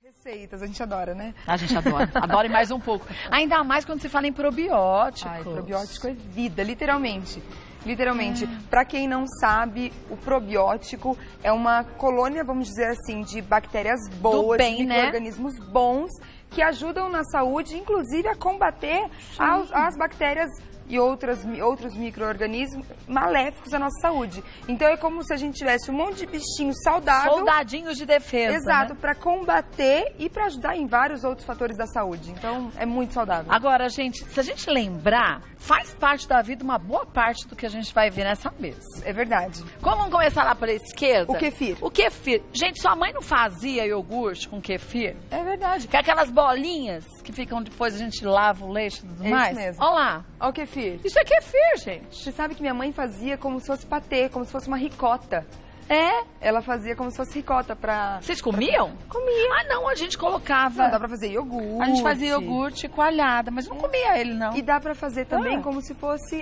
Receitas, a gente adora, né? A gente adora. Adora e mais um pouco. Ainda mais quando se fala em probiótico. Ai, probiótico é vida, literalmente. Literalmente. Para quem não sabe, o probiótico é uma colônia, vamos dizer assim, de bactérias boas, bem, de micro-organismos bons, que ajudam na saúde, inclusive a combater as bactérias e outros micro-organismos maléficos à nossa saúde. Então é como se a gente tivesse um monte de bichinho saudável. Soldadinhos de defesa. Exato, né? para combater e para ajudar em vários outros fatores da saúde. Então é muito saudável. Agora, gente, se a gente lembrar, faz parte da vida uma boa parte do que a gente vai ver nessa mesa. É verdade. Vamos começar lá pela esquerda? O kefir. O kefir. Gente, sua mãe não fazia iogurte com kefir? É verdade. Que é aquelas bolinhas que ficam depois, a gente lava o leite e tudo É mais. isso mesmo. Olha lá. Olha o kefir. Isso é kefir, gente. Você sabe que minha mãe fazia como se fosse patê, como se fosse uma ricota. É? Ela fazia como se fosse ricota pra... Vocês comiam? Comia. Ah, não, a gente colocava... Não, dá pra fazer iogurte. A gente fazia iogurte coalhada, mas não comia ele, não. E dá pra fazer também como se fosse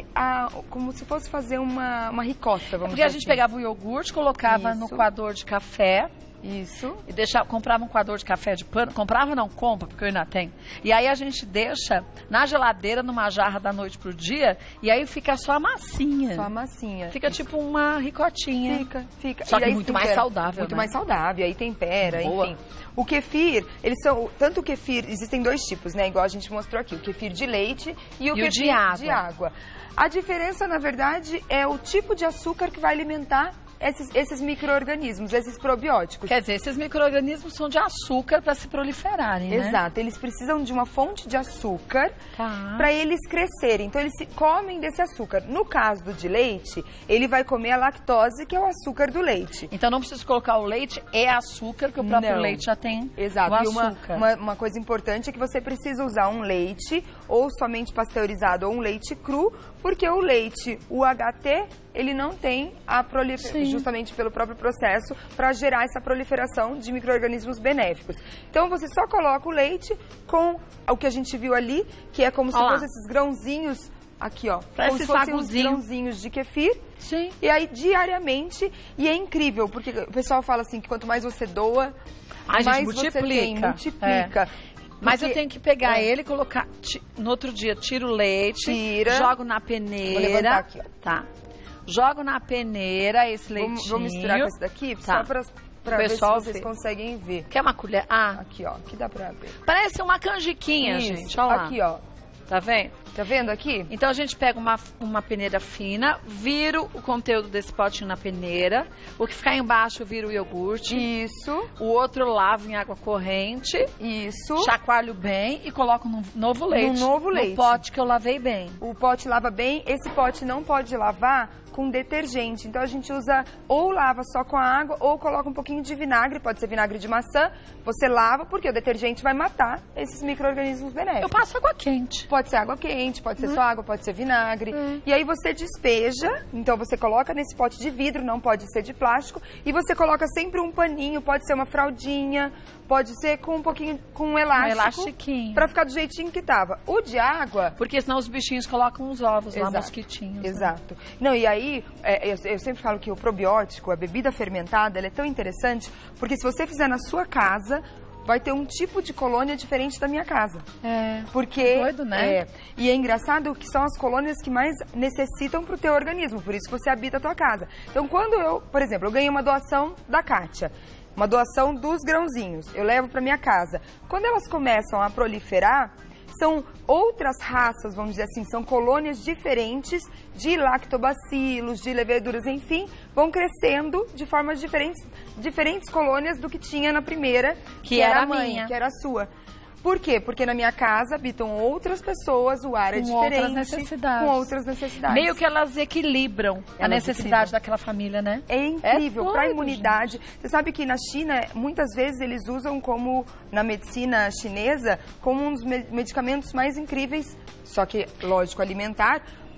fazer uma ricota, vamos Porque dizer a gente assim. pegava o iogurte, colocava no coador de café. Isso. E comprava um coador de café de pano. Comprava não, compra, porque eu ainda tenho. E aí a gente deixa na geladeira, numa jarra da noite pro dia, e aí fica só a massinha. Só a massinha. Fica tipo uma ricotinha. Fica. Só E que aí muito mais saudável, Muito né? mais saudável, aí tempera, Boa. enfim. O kefir, tanto o kefir, existem dois tipos, né? Igual a gente mostrou aqui, o kefir de leite e o kefir de água. A diferença, na verdade, é o tipo de açúcar que vai alimentar esses micro-organismos, esses probióticos. Quer dizer, esses micro-organismos são de açúcar para se proliferarem, né? Exato, eles precisam de uma fonte de açúcar Tá. para eles crescerem. Então, eles comem desse açúcar. No caso do de leite, ele vai comer a lactose, que é o açúcar do leite. Então não precisa colocar o leite e açúcar, porque o próprio Não. leite já tem Exato. o E açúcar. uma coisa importante é que você precisa usar um leite ou somente pasteurizado ou um leite cru, porque o leite, o HT, ele não tem a proliferação, justamente pelo próprio processo, para gerar essa proliferação de micro-organismos benéficos. Então você só coloca o leite com o que a gente viu ali, que é como se fossem esses grãozinhos aqui, ó. Como se fossem uns grãozinhos de kefir. Sim. E aí, diariamente, e é incrível, porque o pessoal fala assim, que quanto mais você doa, mais você tem, multiplica. Mas eu tenho que pegar ele e colocar, no outro dia, tiro o leite, jogo na peneira. Vou levantar aqui, ó. Tá. Jogo na peneira esse leitinho. Vou misturar com esse daqui, só pra ver se vocês conseguem ver. Quer uma colher? Ah. Aqui, ó, aqui dá pra ver. Parece uma canjiquinha, gente. Olha lá. Aqui, ó. Tá vendo? Tá vendo aqui? Então a gente pega uma peneira fina, viro o conteúdo desse potinho na peneira, o que ficar embaixo vira o iogurte. Isso. O outro eu lavo em água corrente. Isso. Chacoalho bem e coloco num novo leite. No novo leite. No pote que eu lavei bem. O pote lava bem. Esse pote não pode lavar com detergente. Então a gente usa ou lava só com a água ou coloca um pouquinho de vinagre, pode ser vinagre de maçã. Você lava porque o detergente vai matar esses micro-organismos benéficos. Eu passo água quente. Pode ser água quente, pode ser só água, pode ser vinagre. E aí você despeja, então você coloca nesse pote de vidro, não pode ser de plástico, e você coloca sempre um paninho, pode ser uma fraldinha, pode ser com um elástico. Um elastiquinho. Pra ficar do jeitinho que tava. O de água... Porque senão os bichinhos colocam os ovos lá, mosquitinhos. Exato. Né? Não, e aí, eu sempre falo que o probiótico, a bebida fermentada, ela é tão interessante, porque se você fizer na sua casa, vai ter um tipo de colônia diferente da minha casa. É. Porque, doido, né? E é engraçado que são as colônias que mais necessitam pro teu organismo, por isso você habita a tua casa. Então, quando por exemplo, eu ganhei uma doação da Kátia, uma doação dos grãozinhos, eu levo para minha casa. Quando elas começam a proliferar, são outras raças, vamos dizer assim, são colônias diferentes de lactobacilos, de leveduras, enfim, vão crescendo de formas diferentes colônias do que tinha na primeira, que era a mãe, minha. que era a sua. Por quê? Porque na minha casa habitam outras pessoas, o ar é diferente. Com outras necessidades. Meio que elas equilibram a necessidade daquela família, né? É incrível. Para a imunidade. Você sabe que na China, muitas vezes eles usam na medicina chinesa, como um dos medicamentos mais incríveis, só que, lógico, alimentar,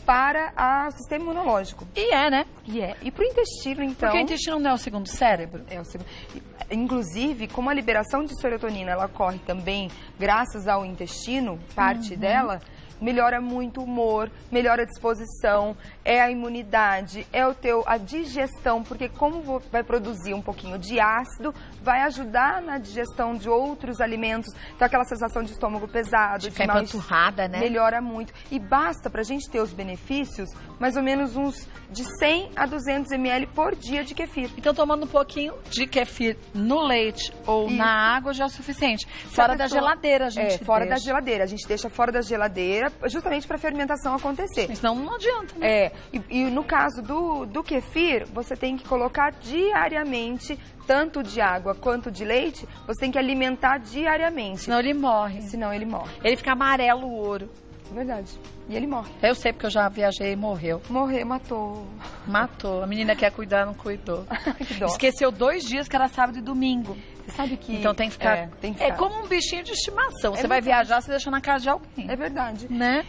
para o sistema imunológico. E é, né? E para o intestino, então... Porque o intestino não é o segundo cérebro? É o segundo. Inclusive, como a liberação de serotonina, ela ocorre também graças ao intestino, parte dela... Melhora muito o humor, melhora a disposição, é a imunidade, é a digestão, porque como vai produzir um pouquinho de ácido, vai ajudar na digestão de outros alimentos. Então aquela sensação de estômago pesado, de empanturrada, né? Melhora muito. E basta pra gente ter os benefícios, mais ou menos uns de 100 a 200 ml por dia de kefir. Então tomando um pouquinho de kefir no leite ou na água já é o suficiente. Fora da geladeira a gente fora da geladeira. A gente deixa fora da geladeira justamente para a fermentação acontecer. Senão não adianta, né? E no caso do kefir, você tem que colocar diariamente, tanto de água quanto de leite, você tem que alimentar diariamente. Senão ele morre. Ele fica amarelo o ouro. Verdade. E ele morre. Eu sei porque eu já viajei e morreu. Matou. Matou. A menina quer cuidar, não cuidou. Que dó. Esqueceu 2 dias que era sábado e domingo. Você sabe que... Então tem que ficar... É como um bichinho de estimação. Você vai viajar, você deixa na casa de alguém. É verdade. Né?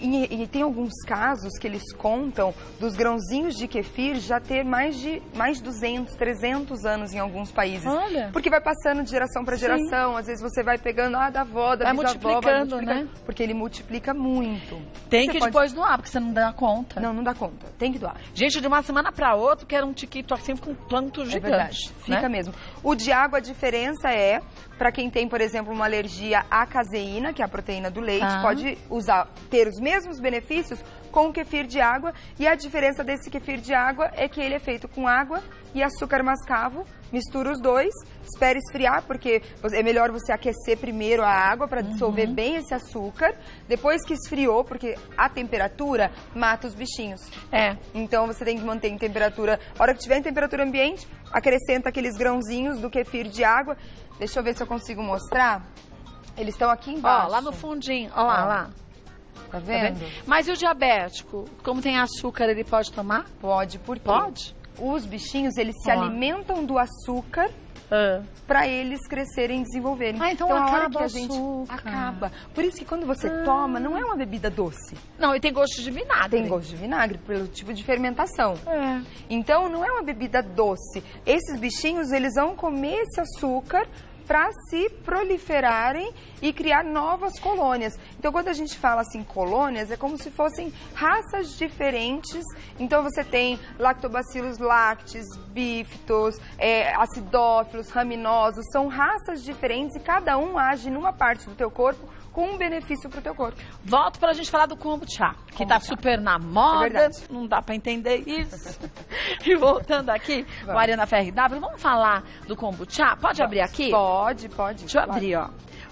E tem alguns casos que eles contam dos grãozinhos de kefir já ter mais de 200, 300 anos em alguns países. Olha. Porque vai passando de geração para geração. Às vezes você vai pegando da avó, da bisavó. Vai multiplicando, né? Porque ele multiplica muito. Tem que depois doar, porque você não dá conta. Não dá conta. Tem que doar. Gente, de uma semana para outra, que era um tiquito assim, fica um planto gigante. É verdade. Fica mesmo. O de água, a diferença é, para quem tem, por exemplo, uma alergia à caseína, que é a proteína do leite, pode ter os mesmos benefícios com o kefir de água. E a diferença desse kefir de água é que ele é feito com água e açúcar mascavo. Mistura os dois, espere esfriar, porque é melhor você aquecer primeiro a água para dissolver bem esse açúcar. Depois que esfriou, porque a temperatura mata os bichinhos. Então você tem que manter em temperatura. A hora que tiver em temperatura ambiente, acrescenta aqueles grãozinhos do kefir de água. Deixa eu ver se eu consigo mostrar. Eles estão aqui embaixo. Ó, lá no fundinho. Ó lá. Tá vendo? Mas e o diabético? Como tem açúcar, ele pode tomar? Pode, por quê? Pode? Os bichinhos, eles se alimentam do açúcar para eles crescerem e desenvolverem. Então a hora acaba que a gente acaba. Por isso que quando você toma, não é uma bebida doce. Não, e tem gosto de vinagre. Tem gosto de vinagre, pelo tipo de fermentação. Então não é uma bebida doce. Esses bichinhos, eles vão comer esse açúcar para se proliferarem e criar novas colônias. Então, quando a gente fala assim, colônias, é como se fossem raças diferentes. Então, você tem lactobacillus lactis, bifidus, acidófilos, raminosos. São raças diferentes e cada um age numa parte do teu corpo com um benefício pro teu corpo. Volto pra gente falar do kombucha, que tá super na moda, não dá pra entender isso. E voltando aqui, Mariana FRW, vamos falar do kombucha? Pode abrir aqui? Pode. Deixa eu abrir, ó.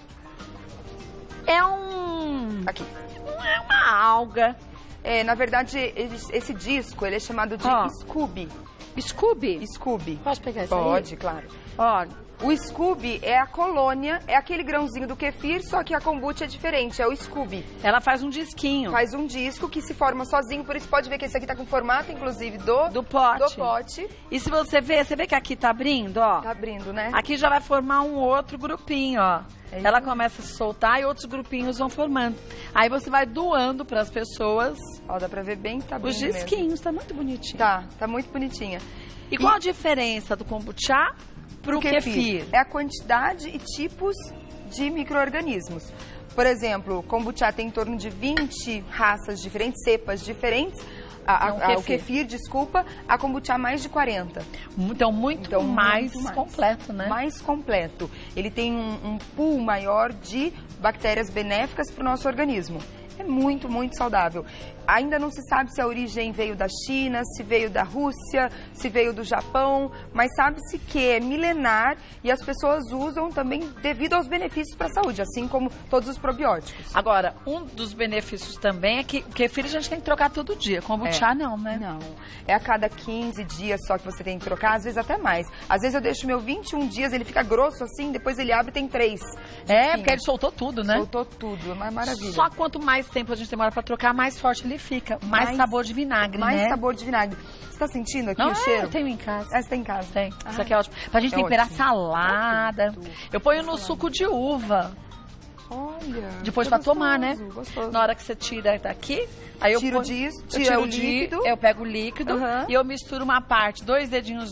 É Aqui. Não é uma alga. Na verdade, esse disco, ele é chamado de Scooby. Scooby? Scooby. Posso pegar isso aí? Pode, claro. Olha. O Scooby é a colônia, é aquele grãozinho do kefir, só que a kombucha é diferente, é o Scooby. Ela faz um disquinho. Faz um disco que se forma sozinho, por isso pode ver que esse aqui tá com formato, inclusive, do pote. E se você vê que aqui tá abrindo, ó. Tá abrindo, né? Aqui já vai formar um outro grupinho, ó. Ela começa a se soltar e outros grupinhos vão formando. Aí você vai doando pras pessoas. Ó, dá pra ver bem que tá abrindo os disquinhos, mesmo. Tá muito bonitinho. Tá muito bonitinha. E qual a diferença do kombucha pro kefir? É a quantidade e tipos de micro-organismos. Por exemplo, o kombucha tem em torno de 20 raças diferentes, cepas diferentes. O kefir, desculpa, a kombucha mais de 40. Então, muito mais completo, né? Mais completo. Ele tem um pool maior de bactérias benéficas para o nosso organismo. É muito, muito saudável. Ainda não se sabe se a origem veio da China, se veio da Rússia, se veio do Japão, mas sabe-se que é milenar e as pessoas usam também devido aos benefícios para a saúde, assim como todos os probióticos. Agora, um dos benefícios também é que o kefir a gente tem que trocar todo dia. Kombucha não, né? Não. É a cada 15 dias só que você tem que trocar, às vezes até mais. Às vezes eu deixo meu 21 dias, ele fica grosso assim, depois ele abre e tem 3. Porque ele soltou tudo, né? Soltou tudo, é uma maravilha. Só quanto mais tempo a gente demora para trocar, mais forte ele fica. Mais sabor de vinagre, mais né? Mais sabor de vinagre. Você tá sentindo aqui o cheiro? Eu tenho em casa. Você tem em casa? Tem. Isso aqui é ótimo. Pra gente temperar salada. Eu ponho no suco de uva. Olha. Depois pra tomar, né? Gostoso. Na hora que você tira daqui, aí eu tiro tiro o líquido. Eu pego o líquido e eu misturo uma parte, 2 dedinhos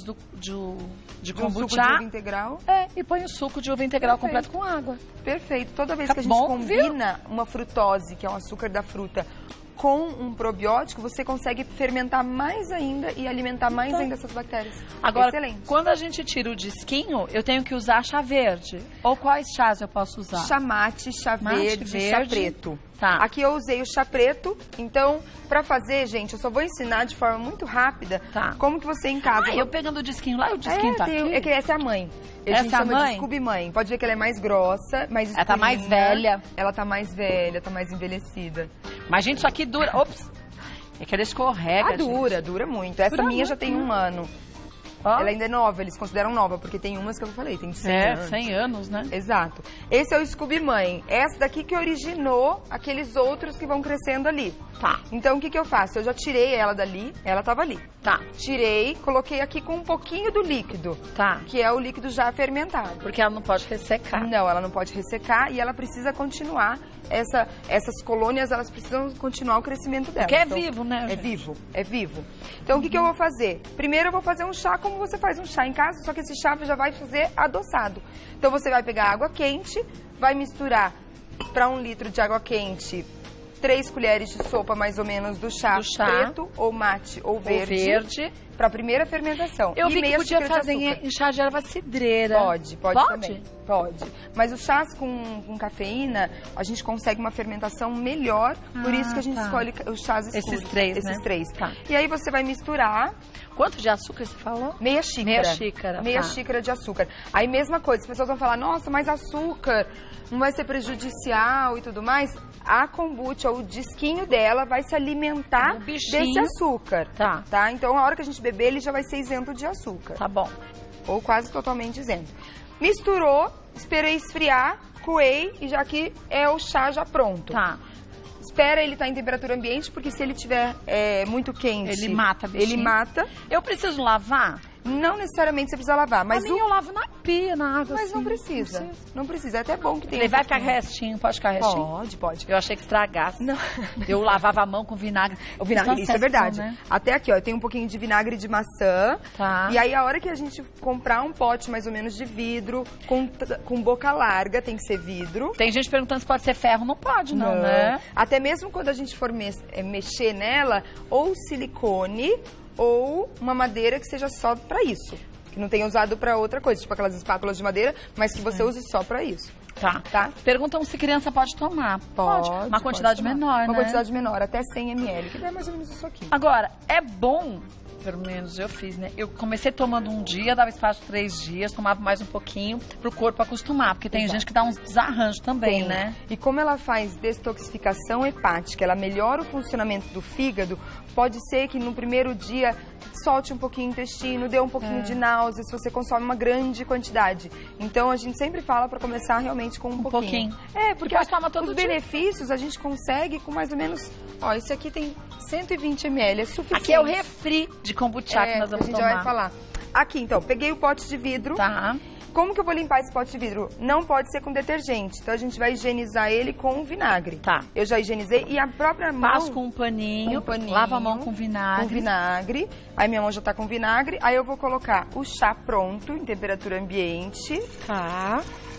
de kombucha. Suco de uva integral. E põe o suco de uva integral completo com água. Perfeito. Toda vez que a gente combina uma frutose, que é um açúcar da fruta, com um probiótico, você consegue fermentar mais ainda e alimentar mais ainda essas bactérias. Agora, excelente. Quando a gente tira o disquinho, eu tenho que usar chá verde. Ou quais chás eu posso usar? Chá mate, chá verde, chá preto. Tá. Aqui eu usei o chá preto, então, pra fazer, gente, eu só vou ensinar de forma muito rápida como que você em casa... eu pegando o disquinho lá e o disquinho tá aqui? É que essa é a mãe. A gente chama de Scooby Mãe. Pode ver que ela é mais grossa, mais escurinha. Ela tá mais velha. Ela tá mais velha, tá mais envelhecida. Mas, gente, isso aqui dura... Ops! É que ela escorrega, dura muito. Essa minha já tem 1 ano. Ela ainda é nova, eles consideram nova, porque tem umas que eu falei, tem 100 anos. 100 anos, né? Exato. Esse é o Scooby Mãe. Essa daqui que originou aqueles outros que vão crescendo ali. Tá. Então, o que eu faço? Eu já tirei ela dali, ela tava ali. Tá. Tirei, coloquei aqui com um pouquinho do líquido. Tá. Que é o líquido já fermentado. Porque ela não pode ressecar. Não, ela não pode ressecar e ela precisa continuar. Essas colônias, elas precisam continuar o crescimento dela. Porque é vivo, né? É vivo, é vivo. Então, o que eu vou fazer? Primeiro, eu vou fazer um chá como você faz um chá em casa, só que esse chá já vai fazer adoçado. Então, você vai pegar água quente, vai misturar para 1 litro de água quente 3 colheres de sopa, mais ou menos, do chá preto, ou mate, ou verde. Para a primeira fermentação. Eu vi que podia fazer em chá de erva cidreira. Pode também. Pode. Mas os chás com cafeína, a gente consegue uma fermentação melhor, por isso que a gente escolhe os chás escuros. Esses três. Tá. E aí você vai misturar. Quanto de açúcar você falou? Meia xícara. Meia xícara de açúcar. Aí, mesma coisa, as pessoas vão falar, nossa, mas açúcar não vai ser prejudicial e tudo mais. A kombucha, o disquinho dela, vai se alimentar desse açúcar. Tá? Então, a hora que a gente beber, ele já vai ser isento de açúcar. Tá bom. Ou quase totalmente isento. Misturou, esperei esfriar, coei e já que é o chá já pronto. Tá. Espera ele estar em temperatura ambiente, porque se ele tiver muito quente... Ele mata, bichinho. Ele mata. Eu preciso lavar? Não necessariamente você precisa lavar, mas eu lavo na pia, na água. Mas assim, não precisa. Não precisa. É até bom que tenha. Ele vai ficar restinho, pode ficar restinho? Pode. Eu achei que estragasse. Não. Eu lavava a mão com vinagre. O vinagre, isso é verdade. Né? Até aqui, ó, tem um pouquinho de vinagre de maçã. Tá. E aí, a hora que a gente comprar um pote mais ou menos de vidro, com boca larga, tem que ser vidro. Tem gente perguntando se pode ser ferro. Não pode, não, né? Até mesmo quando a gente for mexer nela, ou silicone, ou uma madeira que seja só pra isso. Que não tenha usado pra outra coisa, tipo aquelas espátulas de madeira, mas que você use só pra isso. Tá. Perguntam se criança pode tomar. Pode. Uma quantidade menor, né? Uma quantidade menor, até 100 ml, que é mais ou menos isso aqui. Agora, é bom... Pelo menos eu fiz, né? Eu comecei tomando um dia, dava espaço de 3 dias, tomava mais um pouquinho pro corpo acostumar, porque tem gente que dá uns desarranjos também, né? E como ela faz detoxificação hepática, ela melhora o funcionamento do fígado, pode ser que no primeiro dia solte um pouquinho o intestino, dê um pouquinho de náusea, se você consome uma grande quantidade. Então, a gente sempre fala para começar realmente com um pouquinho. Porque os benefícios a gente consegue com mais ou menos... Ó, esse aqui tem 120 ml, é suficiente. Aqui é o refri de kombucha que nós vamos tomar. A gente já vai falar. Aqui, então, peguei o pote de vidro. Tá. Como que eu vou limpar esse pote de vidro? Não pode ser com detergente. Então, a gente vai higienizar ele com vinagre. Tá. Eu já higienizei e a própria mão... Passo com um paninho, lava a mão com vinagre. Com vinagre. Aí, minha mão já tá com vinagre. Aí, eu vou colocar o chá pronto, em temperatura ambiente. Tá.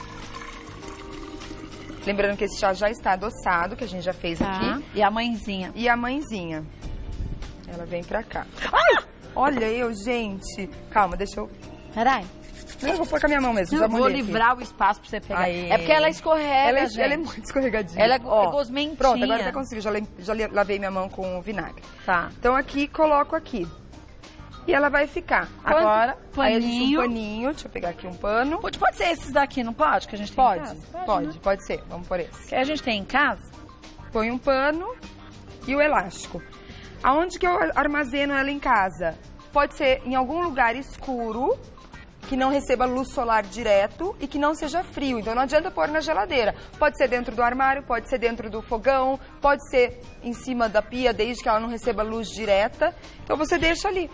Lembrando que esse chá já está adoçado, que a gente já fez aqui. E a mãezinha? E a mãezinha. Ela vem pra cá. Ai! Olha eu, gente. Calma, deixa eu... Peraí. Eu vou pôr com a minha mão mesmo. Eu vou livrar o espaço pra você pegar. Aí. É porque ela escorrega, ela é muito escorregadinha. Ela é gosmentinha. Pronto, agora já consigo. Já lavei minha mão com vinagre. Tá. Então aqui, coloco aqui. E ela vai ficar. Agora, paninho. Aí a gente um paninho. Deixa eu pegar aqui um pano. Pode ser esses daqui, não pode? Que a gente tem em casa? Pode ser. Vamos por esse. Que a gente tem em casa? Põe um pano e o elástico. Aonde que eu armazeno ela em casa? Pode ser em algum lugar escuro, que não receba luz solar direto e que não seja frio. Então não adianta pôr na geladeira. Pode ser dentro do armário, pode ser dentro do fogão, pode ser em cima da pia, desde que ela não receba luz direta. Então você deixa ali.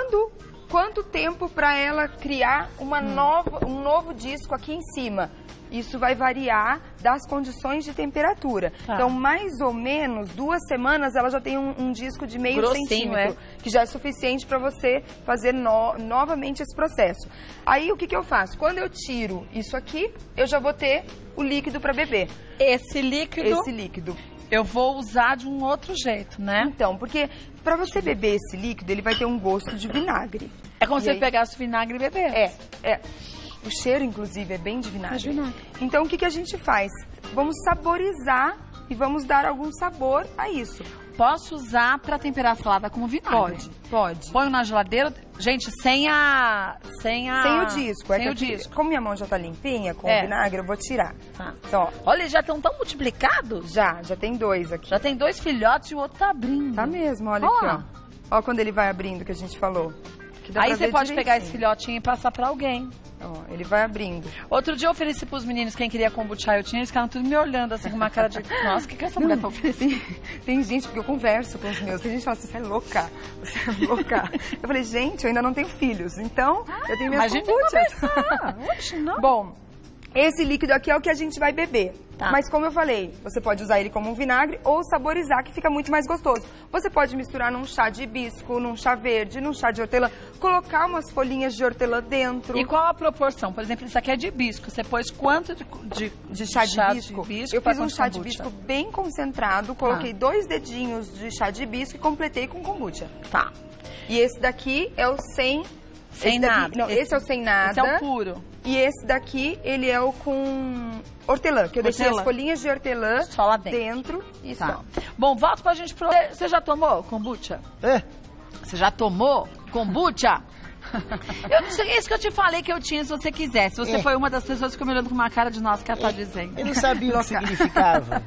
Quanto tempo para ela criar um novo disco aqui em cima? Isso vai variar das condições de temperatura. Tá. Então, mais ou menos 2 semanas, ela já tem um disco de meio Grossinho, centímetro, que já é suficiente para você fazer novamente esse processo. Aí, o que eu faço? Quando eu tiro isso aqui, eu já vou ter o líquido para beber. Esse líquido eu vou usar de um outro jeito, né? Então, porque para você beber esse líquido, ele vai ter um gosto de vinagre. É como se você pegasse o vinagre e beber. O cheiro, inclusive, é bem de vinagre. É de vinagre. Então, o que a gente faz? Vamos saborizar e vamos dar algum sabor a isso. Posso usar para temperar a salada como vinagre? Pode. Ponho na geladeira, gente, sem o disco. Sem o disco. Como minha mão já tá limpinha com o vinagre, eu vou tirar. Tá. Então, ó, olha, eles já estão tão multiplicados. já tem 2 aqui. Já tem 2 filhotes e o outro tá abrindo. Tá mesmo, olha aqui, ó. Ó quando ele vai abrindo, que a gente falou. Aí você pode pegar esse filhotinho e passar pra alguém. Ó, ele vai abrindo. Outro dia eu ofereci pros meninos quem queria kombucha, eu tinha, eles ficaram tudo me olhando assim com uma cara de, nossa, o que essa mulher tá oferecendo? Tem gente, porque eu converso com os meus, tem gente que fala assim, você é louca, você é louca. Eu falei, gente, eu ainda não tenho filhos, então eu tenho minhas kombuchas. Oxe, não. Bom, esse líquido aqui é o que a gente vai beber. Tá. Mas como eu falei, você pode usar ele como um vinagre ou saborizar, que fica muito mais gostoso. Você pode misturar num chá de hibisco, num chá verde, num chá de hortelã, colocar umas folhinhas de hortelã dentro. E qual a proporção? Por exemplo, isso aqui é de hibisco. Você pôs quanto de chá de hibisco? Eu fiz um chá de kombucha? hibisco bem concentrado, coloquei 2 dedinhos de chá de hibisco e completei com kombucha. Tá. E esse daqui é o sem... Sem nada. Não, esse é o sem nada. Esse é o puro. E esse daqui, ele é o com hortelã, que eu deixei as folhinhas de hortelã só lá dentro. E tá. só. Bom, volta pra gente pro... Você já tomou kombucha? Você já tomou kombucha? Eu não sei, é isso que eu te falei que eu tinha, se você quisesse. Você foi uma das pessoas que ficou me olhando com uma cara de nossa que ela tá dizendo. Eu não sabia o que significava.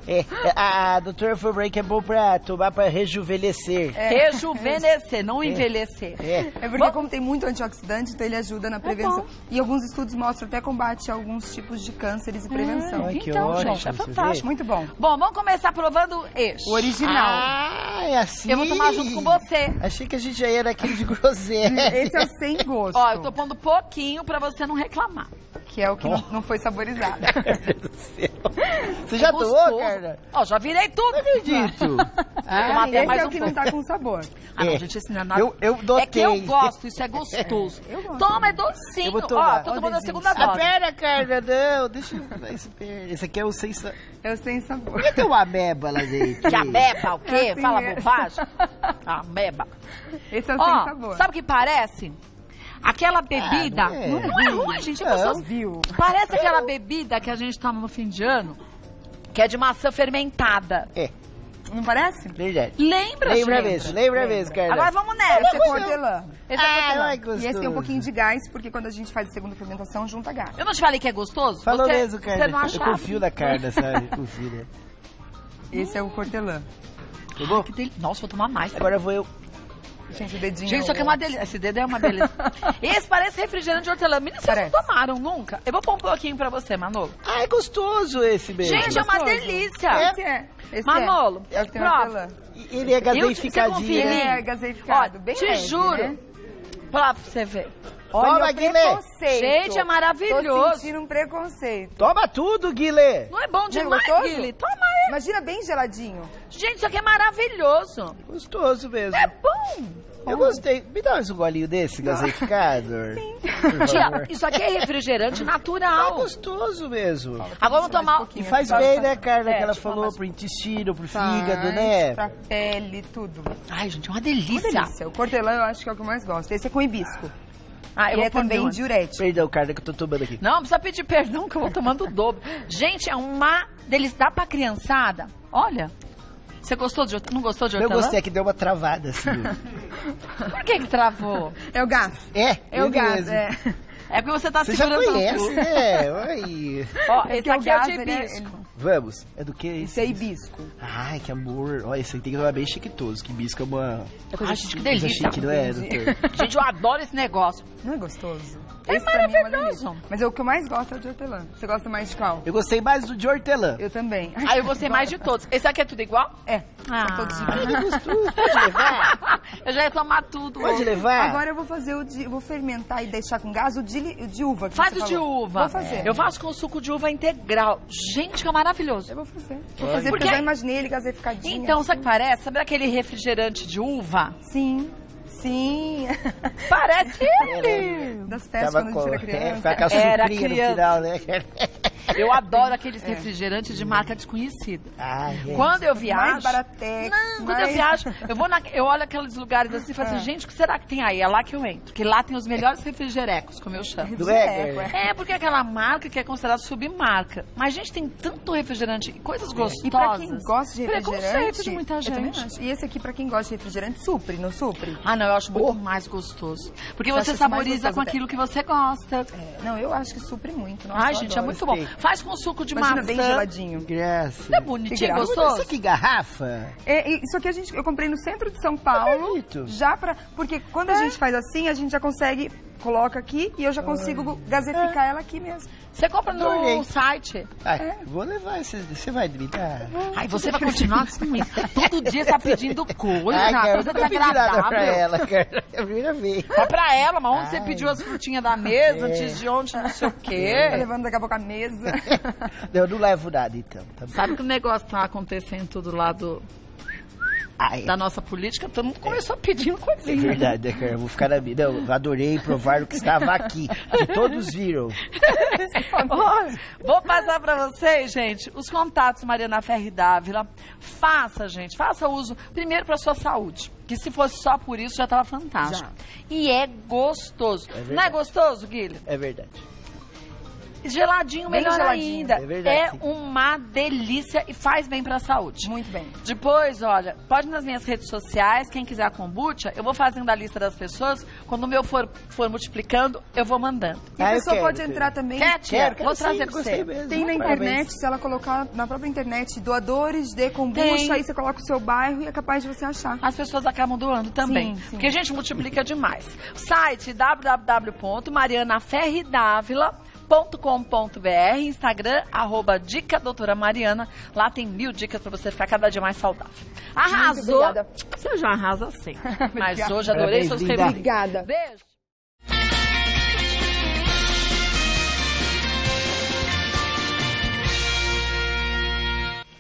A doutora falou que é bom pra tomar pra rejuvenescer. Rejuvenescer, não envelhecer. É porque como tem muito antioxidante, então ele ajuda na prevenção. E alguns estudos mostram até combate a alguns tipos de cânceres e prevenção. Que então, ótimo, gente, é você fantástico. vê? Muito bom. Bom, vamos começar provando este. O original. Ah, é assim. Eu vou tomar junto com você. Achei que a gente já ia naquele de groselha. Esse é o sem gosto. Ó, eu tô pondo pouquinho pra você não reclamar. Que é o que não foi saborizado. Meu Deus do céu. Você já tomou, Carla? Ó, já virei tudo. Não acredito. Esse é o que não tá com sabor. Ah, não, gente, esse não é nada. Eu notei. É que eu gosto, isso é gostoso. Eu gosto. Toma, é docinho. Eu vou tomar. Ó, tô tomando a segunda Ah, dose. pera, Carla, não. Deixa eu dar esse aqui é o sem sabor. É o sem sabor. Por que tem uma ameba lá dentro? Que ameba, o quê? É assim Fala mesmo. bobagem. Ameba. Esse é o sem Ó, sabor. sabe o que parece? Aquela bebida. não é. Não é ruim, gente. É Não. gostoso. Viu? Parece aquela bebida que a gente toma no fim de ano, que é de maçã fermentada. Não parece? Verdade. Lembra, Lembra gente? mesmo, Carla. Agora vamos nessa. Esse é com hortelã. Esse é hortelã. ai, gostoso. E esse tem um pouquinho de gás, porque quando a gente faz a segunda fermentação, junta gás. Eu não te falei que é gostoso? Falou você, mesmo, Carla. Você não Eu achava? confio na Carla, sabe? Confio, né? Esse é o hortelã. Tá bom? Que delícia. Nossa, vou tomar mais. Agora vou eu. Gente, o dedinho... Gente, isso aqui é uma delícia. Esse dedo é uma delícia. Esse parece refrigerante de hortelã. Meninas, vocês não tomaram nunca? Eu vou pôr um pouquinho pra você, Manolo. Ah, é gostoso esse mesmo. Gente, é uma delícia. Esse é. Esse Manolo, é o que tem prova. hortelã. Ele é gaseificadinho, você confia em né? mim? Ele é gaseificado, Ó, bem te leve, juro. né? Prova pra você ver. Olha Toma, o Guilherme. preconceito. Gente, é maravilhoso. Tô sentindo um preconceito. Toma tudo, Guilê. Não é bom demais, gostoso? Guilherme? Toma aí. Imagina bem geladinho. Gente, isso aqui é maravilhoso. Gostoso mesmo. É bom. Eu gostei. Me dá mais um golinho desse, gaseificado. Sim. Por Tia, favor. isso aqui é refrigerante É natural. gostoso mesmo. Agora vamos tomar... E faz bem, né, Carla? É, Que ela tipo, falou mas- pro intestino, pro Faz, fígado, né? Pra pele, tudo. Ai, gente, é uma Uma delícia. delícia. O hortelã eu acho que é o que eu mais gosto. Esse é com hibisco. Ah, eu Ele vou é pôr também meu antes. diurético. Perdão, Carla, que eu tô tomando aqui. Não, não precisa pedir perdão que eu vou tomando o dobro. Gente, é uma delícia. Dá pra criançada. Olha, você gostou de hortelã? Não gostou de Eu hortelã? gostei, que deu uma travada, assim. Por que travou? É o gás. É o ele gás, mesmo. é. É porque você tá Você já segurando conhece, tudo. né? Oi. Ó, Porque esse o aqui é o gás, de ele é- hibisco. Vamos. É do que Esse é hibisco. Ai, que amor. Olha, esse aí tem que tomar bem chiquitoso, que hibisco é uma... Ai, gente, que coisa delícia. chique, não é, doutor? Gente, eu adoro esse negócio. Não é gostoso? É Esse pra mim uma maravilhoso. delícia. Mas o que eu mais gosto é o de hortelã. Você gosta mais de qual? Eu gostei mais do de hortelã. Eu também. Aí eu gostei mais de todos. Esse aqui é tudo igual? É. Ah. São todos Ai, que gostoso. Pode levar? Eu já ia tomar tudo. Pode levar? Agora eu vou fazer vou fermentar e deixar com gás o de uva. Faz o de uva. Vou fazer. Eu faço com suco de uva integral. Gente, que é maravilhoso. Eu vou fazer. Vou fazer porque eu já imaginei ele gaseificadinho. Então, sabe o que parece? Sabe aquele refrigerante de uva? Sim. Sim. Parece ele. Das festas quando a gente era criança. Ficar com a sucrinha no final, né? Eu adoro aqueles refrigerantes de marca desconhecida. Quando eu viajo... Mais baratex. Quando eu viajo, eu olho aqueles lugares assim e falo assim, gente, o que será que tem aí? É lá que eu entro. Porque lá tem os melhores refrigerecos, como eu chamo. Porque é aquela marca que é considerada submarca. Mas, gente, tem tanto refrigerante, coisas gostosas. E pra quem gosta de refrigerante... Preconceito de muita gente. Eu também acho. E esse aqui, pra quem gosta de refrigerante, supre, não supre? Ah, não, eu acho muito mais gostoso. Porque você saboriza com aquilo que você gosta. Não, eu acho que supre muito. Nossa, ai, gente, é muito bom. Faz com suco de maçã. Bem geladinho. Graça. Não é bonitinho, gostoso? Isso aqui, garrafa? Isso aqui eu comprei no centro de São Paulo. Porque quando a gente faz assim, a gente já consegue... Coloca aqui e eu já consigo gaseificar ela aqui mesmo. Você compra no site? Vou levar, você vai me dar. Ai, você vai continuar com isso. Todo dia você tá pedindo coisa, coisa desagradável. Pra ela, cara. É a primeira vez. Só pra ela, mas onde você pediu as frutinhas da mesa, antes de ontem, não sei o quê. Tá levando daqui a pouco a mesa. Eu não levo nada, então. Tá. Sabe que o negócio tá acontecendo tudo lá da nossa política, todo mundo começou pedindo coisinha. É verdade, né, cara? Eu vou ficar na minha. Não, eu adorei provar o que estava aqui. Que todos viram. Vou passar pra vocês, gente, os contatos Mariana Ferri Dávila. Faça uso, primeiro pra sua saúde. Que se fosse só por isso, já tava fantástico. E é gostoso. Não é gostoso, Guilherme? É verdade. Geladinho, melhor ainda. É verdade. É uma delícia e faz bem pra saúde. Muito bem. Depois, olha, pode ir nas minhas redes sociais, quem quiser a kombucha, eu vou fazendo a lista das pessoas, quando o meu for multiplicando, eu vou mandando. E a pessoa pode entrar também... Quero, vou trazer pra você. Tem na internet, se ela colocar na própria internet, doadores de kombucha, aí você coloca o seu bairro e é capaz de você achar. As pessoas acabam doando também, sim. Porque a gente multiplica demais. Site www.marianaferridavila.com.br, Instagram, @Dica Doutora Mariana. Lá tem 1000 dicas pra você ficar cada dia mais saudável. Arrasou! Você já arrasa sim. Mas hoje adorei seus reviews. Obrigada. Beijo.